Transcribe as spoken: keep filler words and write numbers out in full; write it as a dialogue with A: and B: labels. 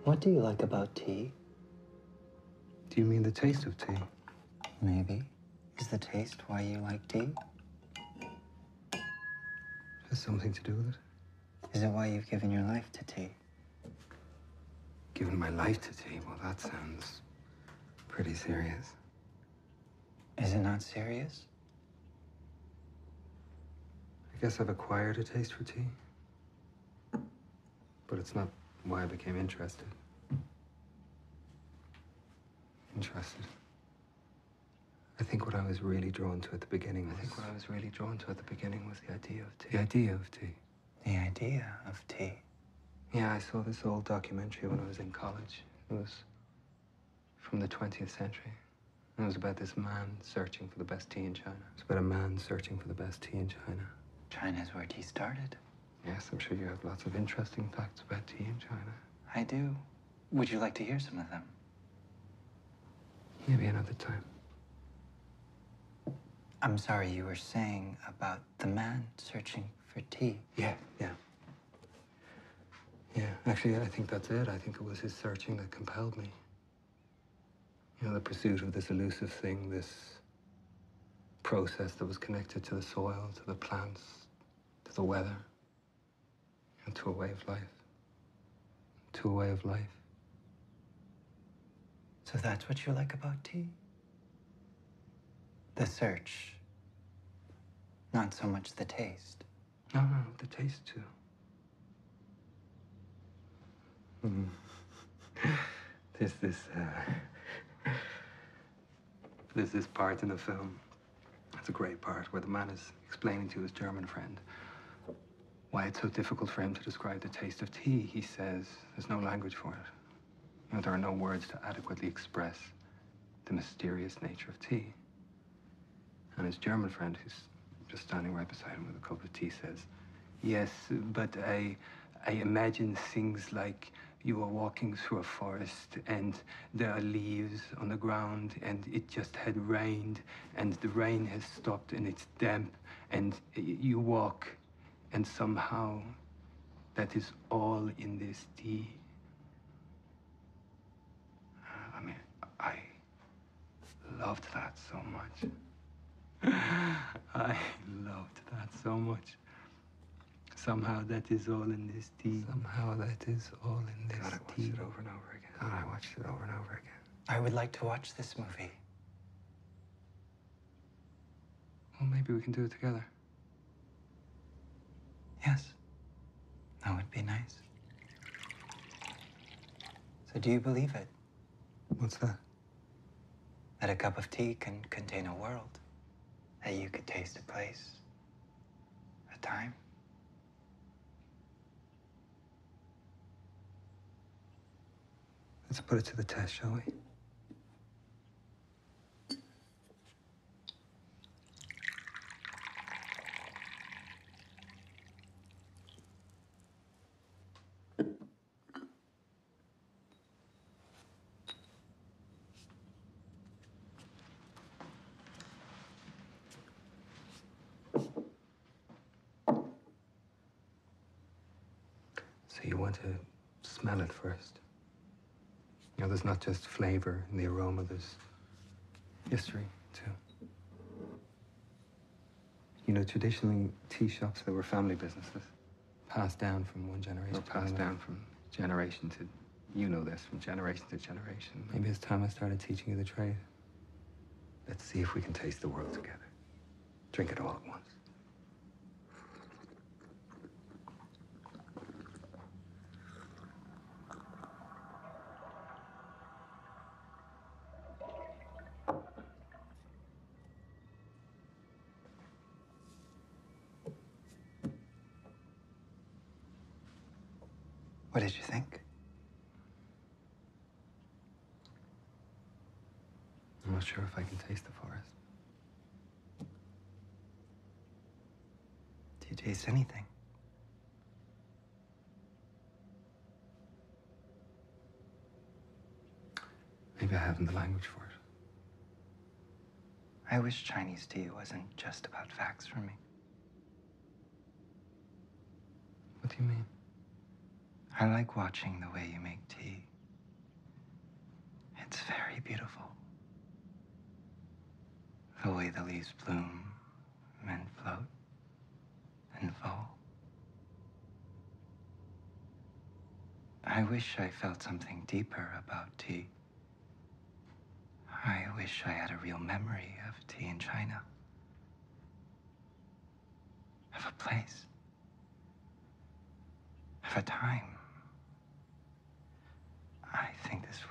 A: What do you like about tea?
B: Do you mean the taste of tea?
A: Maybe. Is the taste why you like tea?
B: Has something to do with it?
A: Is it why you've given your life to tea?
B: Given my life to tea? Well, that sounds pretty serious.
A: Is it not serious?
B: I guess I've acquired a taste for tea. But it's not why I became interested. Interested. I think what I was really drawn to at the beginning was... I think what I was really drawn to at the beginning was the idea of tea. The idea of tea.
A: The idea of tea.
B: Yeah, I saw this old documentary when I was in college. It was from the twentieth century. And it was about this man searching for the best tea in China. It was about a man searching for the best tea in China.
A: China's where tea started.
B: Yes, I'm sure you have lots of interesting facts about tea in China.
A: I do. Would you like to hear some of them?
B: Maybe another time.
A: I'm sorry, you were saying about the man searching for tea.
B: Yeah, yeah. Yeah, actually, I think that's it. I think it was his searching that compelled me. You know, the pursuit of this elusive thing, this process that was connected to the soil, to the plants, to the weather, and to a way of life. To a way of life.
A: So that's what you like about tea? The search. Not so much the taste.
B: No, no, the taste too. Mm. There's this, uh, there's this part in the film. It's a great part where the man is explaining to his German friend why it's so difficult for him to describe the taste of tea. He says there's no language for it. You know, there are no words to adequately express the mysterious nature of tea. And his German friend, who's just standing right beside him with a cup of tea, says, yes, but I, I imagine things like you are walking through a forest and there are leaves on the ground and it just had rained and the rain has stopped and it's damp and you walk and somehow that is all in this tea. I mean, I loved that so much. I loved that so much. Somehow that is all in this tea. Somehow that is all in this God, I watched tea. it over and over again. God, I watched it over and over again.
A: I would like to watch this movie.
B: Well, maybe we can do it together.
A: Yes. That would be nice. So do you believe it?
B: What's that?
A: That a cup of tea can contain a world. That you could taste a place. A time.
B: Let's put it to the test, shall we? So you want to smell it first. You know, there's not just flavor in the aroma, there's history, too. You know, traditionally, tea shops, they were family businesses, passed down from one generation to another. Passed down from generation to, you know this, from generation to generation. Maybe it's time I started teaching you the trade. Let's see if we can taste the world together. Drink it all at once.
A: What did you think?
B: I'm not sure if I can taste the forest.
A: Do you taste anything?
B: Maybe I haven't the language for it.
A: I wish Chinese tea wasn't just about facts for me.
B: What do you mean?
A: I like watching the way you make tea. It's very beautiful. The way the leaves bloom and float and fall. I wish I felt something deeper about tea. I wish I had a real memory of tea in China. Of a place. Of a time. I think this